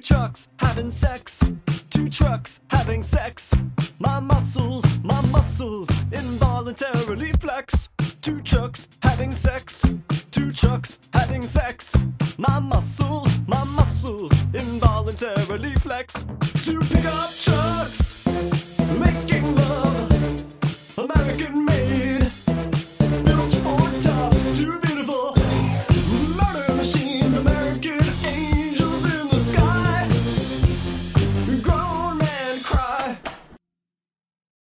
trucks having sex. Two trucks having sex. My muscles involuntarily flex. Two trucks having sex. Two trucks having sex.